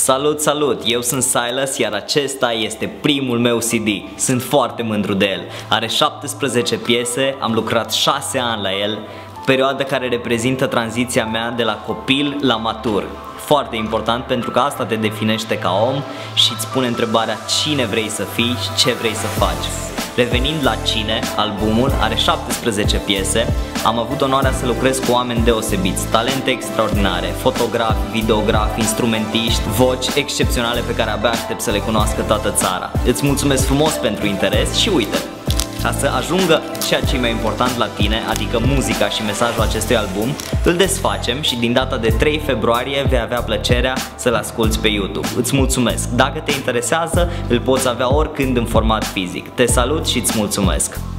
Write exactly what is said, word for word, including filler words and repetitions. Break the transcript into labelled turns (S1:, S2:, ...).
S1: Salut, salut! Eu sunt Silas, iar acesta este primul meu C D. Sunt foarte mândru de el. Are șaptesprezece piese, am lucrat șase ani la el, perioada care reprezintă tranziția mea de la copil la matur. Foarte important pentru că asta te definește ca om și îți pune întrebarea cine vrei să fii și ce vrei să faci. Revenind la Cine, albumul are șaptesprezece piese. Am avut onoarea să lucrez cu oameni deosebiți, talente extraordinare, fotografi, videografi, instrumentiști, voci excepționale pe care abia aștept să le cunoască toată țara. Îți mulțumesc frumos pentru interes și uite, ca să ajungă ceea ce e mai important la tine, adică muzica și mesajul acestui album, îl desfacem și din data de trei februarie vei avea plăcerea să-l asculti pe YouTube. Îți mulțumesc! Dacă te interesează, îl poți avea oricând în format fizic. Te salut și îți mulțumesc!